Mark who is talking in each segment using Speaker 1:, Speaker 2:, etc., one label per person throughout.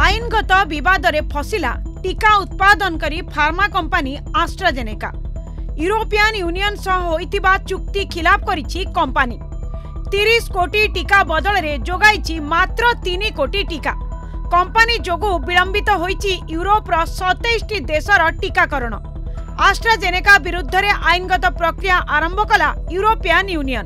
Speaker 1: आईनगत विवाद रे फसिला टीका उत्पादनकारी pharma company AstraZeneca. European Union सह होइतिबा चुक्ति खिलाफ करिछि कंपनी। 30 कोटी टीका बदल रे जोगाइछि मात्र 3 कोटी टीका। कंपनी जोगु विलंबित होइछि यूरोपर 27 देशर टीकाकरण। एस्ट्राजेनेका विरुद्ध रे आईनगत प्रक्रिया आरंभ कला यूरोपियन यूनियन।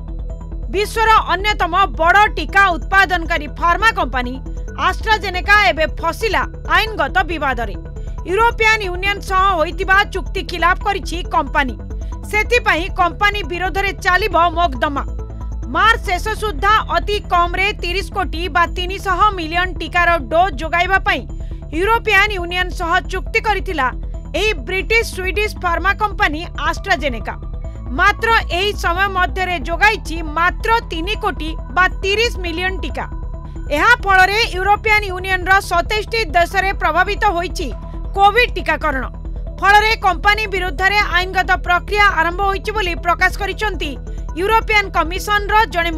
Speaker 1: विश्वर अन्यतम बड़ टीका उत्पादनकारी फार्मा कंपनी एस्ट्राजेनेका एबे फसिला आईनगत विवाद रे। यूरोपियन यूनियन सह होइतिबा चुक्ति खिलाफ करिछि कंपनी। सेतिपई कंपनी विरोध रे चालिबो मोकदमा। मार्च शेष सुद्धा अति कम रे 30 कोटी बा 300 मिलियन टीकार डोज जोगाइबा पई यूरोपियन यूनियन सह चुक्ति करिथिला एही British Swedish pharma company AstraZeneca. मात्र एही समय मध्य रे जोगाइछि मात्र 3 कोटी बा 30 मिलियन टीका। एहा फल रे यूरोपियन यूनियन रो 27 देश रे प्रभावित होइछि कोविड टीकाकरण। फल रे कंपनी विरुद्ध रे आईनगत प्रक्रिया आरंभ होइछि बोली प्रकाश करिसंती यूरोपियन कमिशन रो जने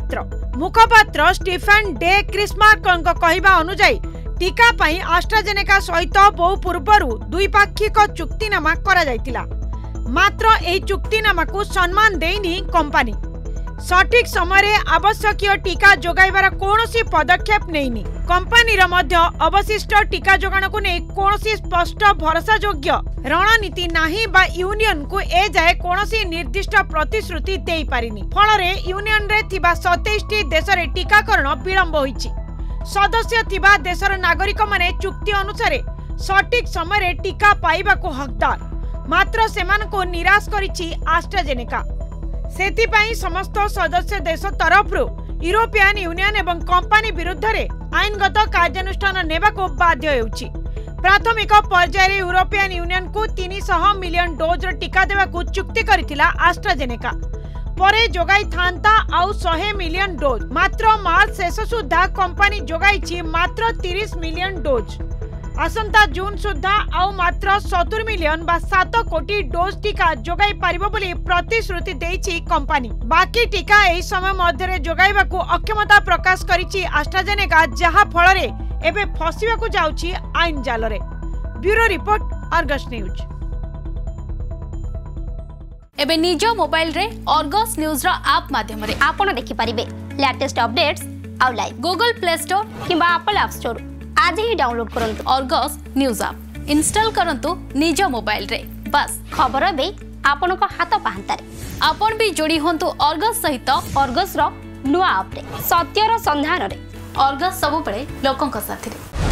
Speaker 1: मुखपात्र स्टीफेन डे क्रिस्मार्क कहवा अनुसार टीका पई एस्ट्राजेनेका सहित बहु पूर्वरु द्विपाक्षिक चुक्तिनामा करा जायतिला। मात्र एही चुक्तिनामा को सम्मान देइनी कंपनी। सठिक समय आवश्यक टीका जोगाइबार कोनोसी पदक्षेप नेइनी। कंपनी रो मध्य अवशिष्ट टीका जोगाण को नै कोनोसी स्पष्ट भरोसायोग्य रणनीति नाही बा यूनियन को ए जाय कोनोसी निर्दिष्ट प्रतिश्रुति देई पारिनी। फल रे यूनियन रे थिबा 27 देश रे टीकाकरण विलंब होईछि। सदस्य थिबा देशर नागरिक माने चुक्ति अनुसार सठिक समय रे टीका पाइबा को हकदार। मात्र सेमान को निराश करिछि एस्ट्राजेनेका। सेतिपई समस्त सदस्य देश तरफरु यूरोपियन यूनियन एवं कंपनी विरुद्ध रे आईनगत कार्यानुष्ठान नेबा को बाध्य हेउछि। प्राथमिक पर्याय यूरोपियन यूनियन को 300 मिलियन डोज टीका देवा को चुक्ति करिथिला एस्ट्राजेनेका। परे जोगाई थांता आउ 100 मिलियन डोज। मात्र मार्च शेष सुद्धा कंपनी जोगाइछि मात्र 30 मिलियन डोज। आसंता जून सुद्धा आउ मात्र 70 मिलियन बा 7 कोटी डोज टीका जोगाई पारिबो बोली प्रतिश्रुति देइछि कंपनी। बाकी टीका एही समय मध्य रे जोगाइबा को अक्षमता प्रकाश करिछि एस्ट्राजेनेका, जहा फल रे एबे फसिबा को जाउछि आईन जाल रे। Bureau report, Argus News.
Speaker 2: एबे निज मोबाइल रे अर्गस न्यूज रो ऐप माध्यम रे
Speaker 3: आपण देखि परिबे लेटेस्ट अपडेट्स आउ लाइव
Speaker 2: गूगल प्ले स्टोर
Speaker 3: किबा एप्पल ऐप स्टोर आज ही डाउनलोड करंतु।
Speaker 2: अर्गस न्यूज ऐप इंस्टॉल करंतु निज मोबाइल रे। बस
Speaker 3: खबर बे आपण को हाथ पाहंतारे।
Speaker 2: आपण भी जोड़ी होंतु अर्गस सहित
Speaker 3: अर्गस रो नुआ ऐप रे सत्यर संधान रे।
Speaker 2: अर्गस सब बळे लोकंक साथी रे।